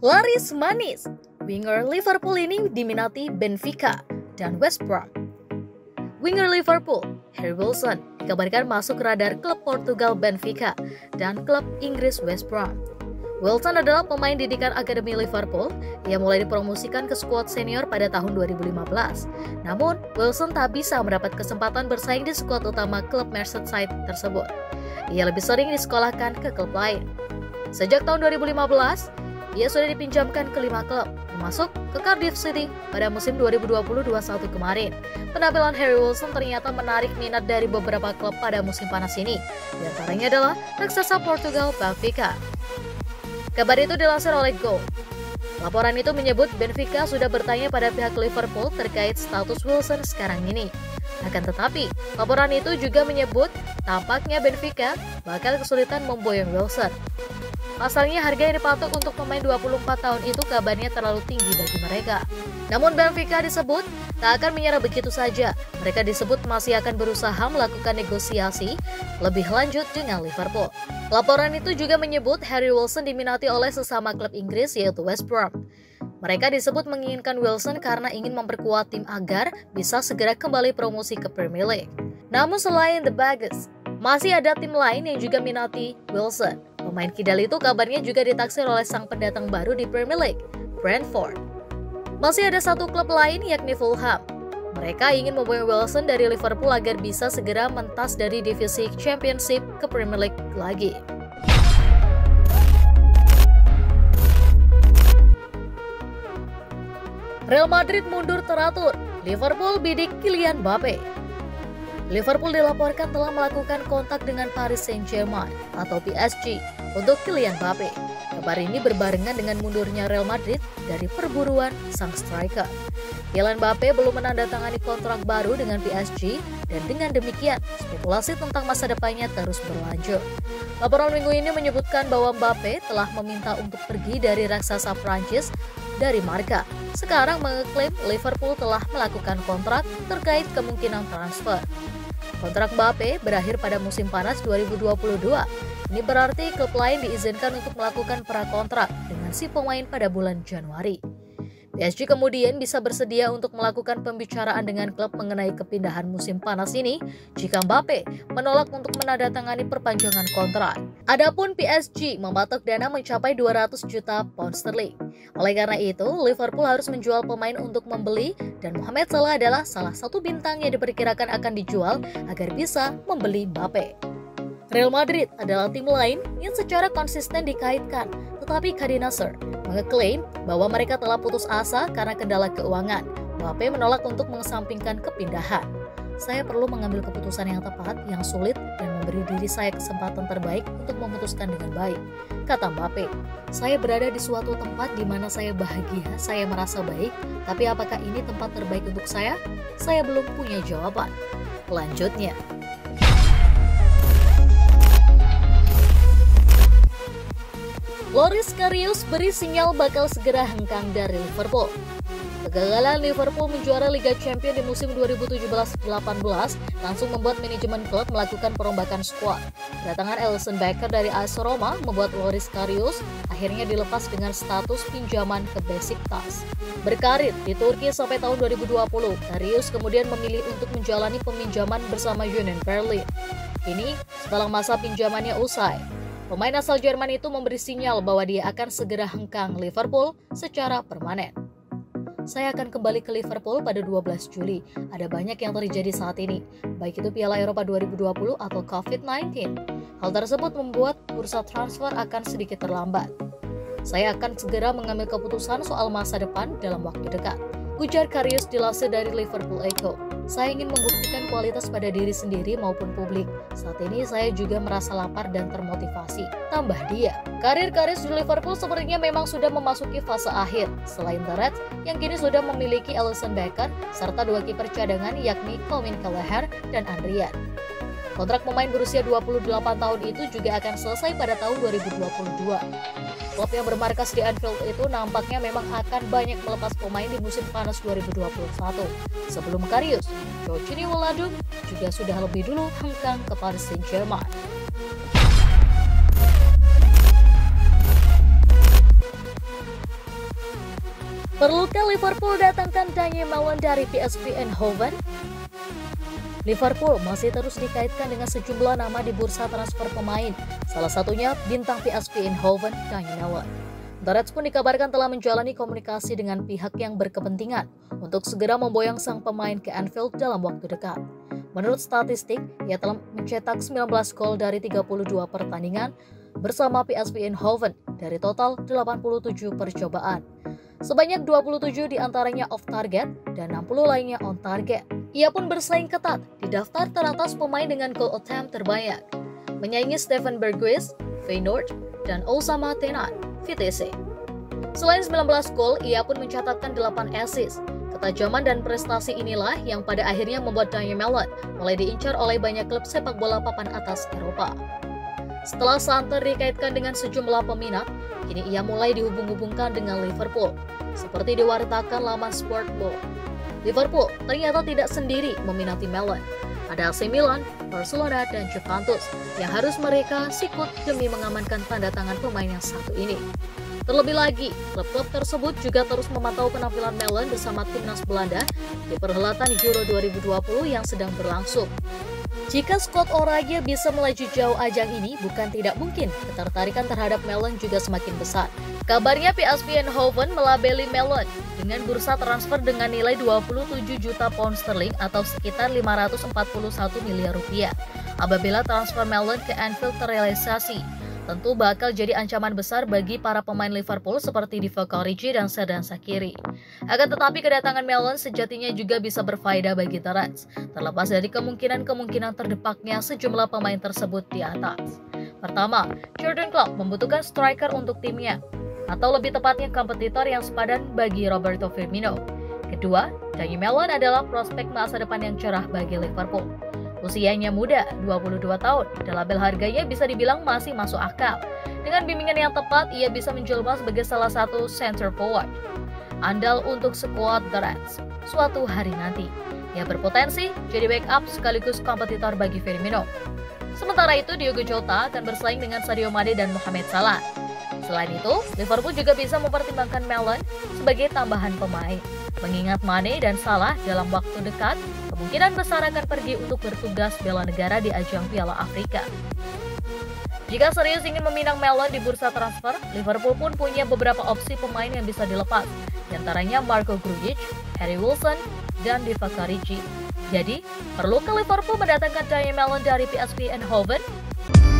Laris manis, winger Liverpool ini diminati Benfica dan West Brom. Winger Liverpool, Harry Wilson, dikabarkan masuk radar klub Portugal Benfica dan klub Inggris West Brom. Wilson adalah pemain didikan Akademi Liverpool yang mulai dipromosikan ke skuad senior pada tahun 2015. Namun, Wilson tak bisa mendapat kesempatan bersaing di skuad utama klub Merseyside tersebut. Ia lebih sering disekolahkan ke klub lain. Sejak tahun 2015, ia sudah dipinjamkan ke 5 klub, termasuk ke Cardiff City pada musim 2020-21 kemarin. Penampilan Harry Wilson ternyata menarik minat dari beberapa klub pada musim panas ini. Di antaranya adalah raksasa Portugal Benfica. Kabar itu dilansir oleh Goal. Laporan itu menyebut Benfica sudah bertanya pada pihak Liverpool terkait status Wilson sekarang ini. Akan tetapi, laporan itu juga menyebut tampaknya Benfica bakal kesulitan memboyong Wilson. Pasalnya harga yang dipatok untuk pemain 24 tahun itu kabarnya terlalu tinggi bagi mereka. Namun Benfica disebut tak akan menyerah begitu saja. Mereka disebut masih akan berusaha melakukan negosiasi lebih lanjut dengan Liverpool. Laporan itu juga menyebut Harry Wilson diminati oleh sesama klub Inggris yaitu West Brom. Mereka disebut menginginkan Wilson karena ingin memperkuat tim agar bisa segera kembali promosi ke Premier League. Namun selain The Baggers, masih ada tim lain yang juga minati Wilson. Pemain kidal itu kabarnya juga ditaksir oleh sang pendatang baru di Premier League, Brentford. Masih ada satu klub lain yakni Fulham. Mereka ingin memboyong Wilson dari Liverpool agar bisa segera mentas dari divisi Championship ke Premier League lagi. Real Madrid mundur teratur, Liverpool bidik Kylian Mbappe. Liverpool dilaporkan telah melakukan kontak dengan Paris Saint-Germain atau PSG untuk Kylian Mbappe. Kabar ini berbarengan dengan mundurnya Real Madrid dari perburuan sang striker. Kylian Mbappe belum menandatangani kontrak baru dengan PSG dan dengan demikian spekulasi tentang masa depannya terus berlanjut. Laporan minggu ini menyebutkan bahwa Mbappe telah meminta untuk pergi dari raksasa Prancis dari Marca. Sekarang mengeklaim Liverpool telah melakukan kontrak terkait kemungkinan transfer. Kontrak Mbappe berakhir pada musim panas 2022. Ini berarti klub lain diizinkan untuk melakukan prakontrak dengan si pemain pada bulan Januari. PSG kemudian bisa bersedia untuk melakukan pembicaraan dengan klub mengenai kepindahan musim panas ini jika Mbappe menolak untuk menandatangani perpanjangan kontrak. Adapun PSG mematok dana mencapai 200 juta pound sterling. Oleh karena itu, Liverpool harus menjual pemain untuk membeli dan Mohamed Salah adalah salah satu bintang yang diperkirakan akan dijual agar bisa membeli Mbappe. Real Madrid adalah tim lain yang secara konsisten dikaitkan, tetapi Khadi Nasser mengeklaim bahwa mereka telah putus asa karena kendala keuangan. Mbappe menolak untuk mengesampingkan kepindahan. Saya perlu mengambil keputusan yang tepat, yang sulit, dan memberi diri saya kesempatan terbaik untuk memutuskan dengan baik, kata Mbappe. Saya berada di suatu tempat di mana saya bahagia, saya merasa baik, tapi apakah ini tempat terbaik untuk saya? Saya belum punya jawaban. Lanjutnya, Loris Karius beri sinyal bakal segera hengkang dari Liverpool. Kegagalan Liverpool menjuara Liga Champions di musim 2017-18 langsung membuat manajemen klub melakukan perombakan skuad. Kedatangan Alisson Becker dari AS Roma membuat Loris Karius akhirnya dilepas dengan status pinjaman ke Besiktas. Berkarir di Turki sampai tahun 2020, Karius kemudian memilih untuk menjalani peminjaman bersama Union Berlin. Ini setelah masa pinjamannya usai. Pemain asal Jerman itu memberi sinyal bahwa dia akan segera hengkang Liverpool secara permanen. Saya akan kembali ke Liverpool pada 12 Juli. Ada banyak yang terjadi saat ini, baik itu Piala Eropa 2020 atau COVID-19. Hal tersebut membuat bursa transfer akan sedikit terlambat. Saya akan segera mengambil keputusan soal masa depan dalam waktu dekat, ujar Karius dilansir dari Liverpool Echo. Saya ingin membuktikan kualitas pada diri sendiri maupun publik. Saat ini saya juga merasa lapar dan termotivasi, tambah dia. Karir Karius di Liverpool sepertinya memang sudah memasuki fase akhir. Selain The Reds, yang kini sudah memiliki Alisson Becker, serta 2 kiper cadangan yakni Colin Kelleher dan Adrian. Kontrak pemain berusia 28 tahun itu juga akan selesai pada tahun 2022. Klub yang bermarkas di Anfield itu nampaknya memang akan banyak melepas pemain di musim panas 2021. Sebelum Karius, Joachim Wijnaldum juga sudah lebih dulu hengkang ke Paris Saint-Germain. Perlukah Liverpool datangkan Dani Malone dari PSV Eindhoven? Liverpool masih terus dikaitkan dengan sejumlah nama di bursa transfer pemain, salah satunya bintang PSV Eindhoven, Dani Malone. The Reds pun dikabarkan telah menjalani komunikasi dengan pihak yang berkepentingan untuk segera memboyong sang pemain ke Anfield dalam waktu dekat. Menurut statistik, ia telah mencetak 19 gol dari 32 pertandingan bersama PSV Eindhoven dari total 87 percobaan. Sebanyak 27 diantaranya off target dan 60 lainnya on target. Ia pun bersaing ketat di daftar teratas pemain dengan goal attempt terbanyak, menyaingi Steven Berghuis, Feyenoord, dan Osama Tenan, VTC. Selain 19 gol, ia pun mencatatkan 8 assist. Ketajaman dan prestasi inilah yang pada akhirnya membuat Dani Malone mulai diincar oleh banyak klub sepak bola papan atas Eropa. Setelah santer dikaitkan dengan sejumlah peminat, kini ia mulai dihubung-hubungkan dengan Liverpool, seperti diwartakan laman Sportball. Liverpool ternyata tidak sendiri meminati Malone. Ada AC Milan, Barcelona, dan Juventus yang harus mereka sikut demi mengamankan tanda tangan pemain yang satu ini. Terlebih lagi, klub-klub tersebut juga terus memantau penampilan Malone bersama timnas Belanda di perhelatan Euro 2020 yang sedang berlangsung. Jika skuad orangnya bisa melaju jauh ajang ini, bukan tidak mungkin ketertarikan terhadap Malone juga semakin besar. Kabarnya PSV Eindhoven melabeli Malone dengan bursa transfer dengan nilai 27 juta pound sterling atau sekitar 541 miliar rupiah. Apabila transfer Malone ke Anfield terrealisasi, tentu bakal jadi ancaman besar bagi para pemain Liverpool seperti Divock Origi dan Xherdan Shaqiri. Akan tetapi kedatangan Malone sejatinya juga bisa berfaedah bagi The Reds, terlepas dari kemungkinan terdepaknya sejumlah pemain tersebut di atas. Pertama, Jurgen Klopp membutuhkan striker untuk timnya, atau lebih tepatnya kompetitor yang sepadan bagi Roberto Firmino. Kedua, Dani Malone adalah prospek masa depan yang cerah bagi Liverpool. Usianya muda, 22 tahun, dan label harganya bisa dibilang masih masuk akal. Dengan bimbingan yang tepat, ia bisa menjelma sebagai salah satu center forward andal untuk skuad The Reds suatu hari nanti. Ia berpotensi jadi backup sekaligus kompetitor bagi Firmino. Sementara itu, Diogo Jota akan bersaing dengan Sadio Mane dan Mohamed Salah. Selain itu, Liverpool juga bisa mempertimbangkan Malone sebagai tambahan pemain. Mengingat Mane dan Salah dalam waktu dekat kemungkinan besar akan pergi untuk bertugas bela negara di ajang Piala Afrika. Jika serius ingin meminang Malone di bursa transfer, Liverpool pun punya beberapa opsi pemain yang bisa dilepas, di antaranya Marco Grujic, Harry Wilson, dan Divock Origi. Jadi, perlukah Liverpool mendatangkan Dani Malone dari PSV Eindhoven?